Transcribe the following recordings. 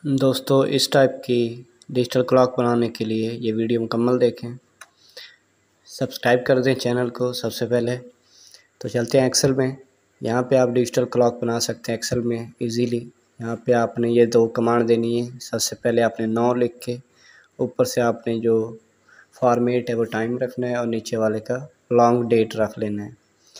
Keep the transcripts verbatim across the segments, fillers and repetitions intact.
दोस्तों, इस टाइप की डिजिटल क्लॉक बनाने के लिए ये वीडियो मुकम्मल देखें। सब्सक्राइब कर दें चैनल को सबसे पहले। तो चलते हैं एक्सेल में। यहाँ पे आप डिजिटल क्लॉक बना सकते हैं एक्सेल में इजीली। यहाँ पे आपने ये दो कमांड देनी है। सबसे पहले आपने नौ लिख के ऊपर से आपने जो फॉर्मेट है वो टाइम रखना है और नीचे वाले का लॉन्ग डेट रख लेना है।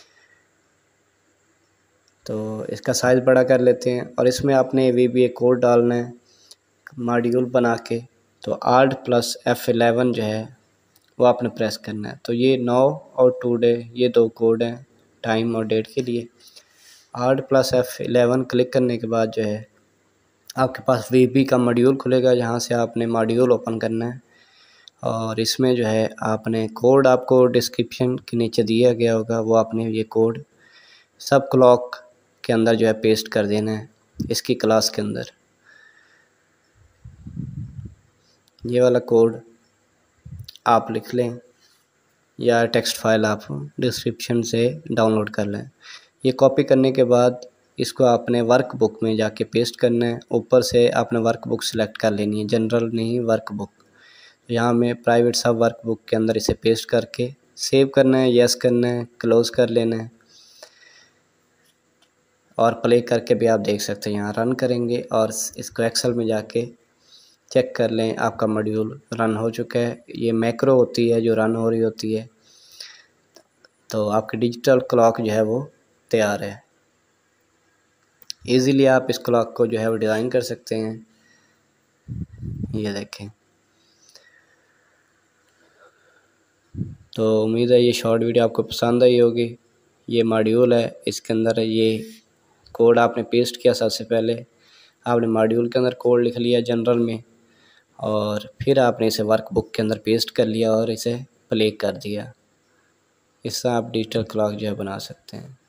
तो इसका साइज़ बड़ा कर लेते हैं और इसमें आपने वी बी ए कोड डालना है मॉड्यूल बना के। तो आल्ट प्लस एफ इलेवन जो है वो आपने प्रेस करना है। तो ये नौ और टुडे ये दो कोड हैं टाइम और डेट के लिए। Alt plus F eleven click करने के बाद जो है आपके पास वी बी का मॉड्यूल खुलेगा, जहाँ से आपने मॉड्यूल ओपन करना है। और इसमें जो है आपने कोड आपको डिस्क्रिप्शन के नीचे दिया गया होगा, वो आपने ये कोड सब क्लॉक के अंदर जो है पेस्ट कर देना है इसकी क्लास के अंदर। ये वाला कोड आप लिख लें या टेक्स्ट फाइल आप डिस्क्रिप्शन से डाउनलोड कर लें। ये कॉपी करने के बाद इसको आपने वर्कबुक में जाके पेस्ट करना है। ऊपर से आपने वर्कबुक सेलेक्ट कर लेनी है, जनरल नहीं वर्कबुक। यहाँ में प्राइवेट सब वर्कबुक के अंदर इसे पेस्ट करके सेव करना है, यस करना है, क्लोज़ कर लेना है। और प्ले करके भी आप देख सकते हैं। यहाँ रन करेंगे और इसको एक्सेल में जाके चेक कर लें आपका मॉड्यूल रन हो चुका है। ये मैक्रो होती है जो रन हो रही होती है। तो आपकी डिजिटल क्लॉक जो है वो तैयार है। इजीली आप इस क्लॉक को जो है वो डिज़ाइन कर सकते हैं। ये देखें। तो उम्मीद है ये शॉर्ट वीडियो आपको पसंद आई होगी। ये मॉड्यूल है, इसके अंदर ये कोड आपने पेस्ट किया। सबसे पहले आपने मॉड्यूल के अंदर कोड लिख लिया जनरल में और फिर आपने इसे वर्कबुक के अंदर पेस्ट कर लिया और इसे प्ले कर दिया। इससे आप डिजिटल क्लॉक जो है बना सकते हैं।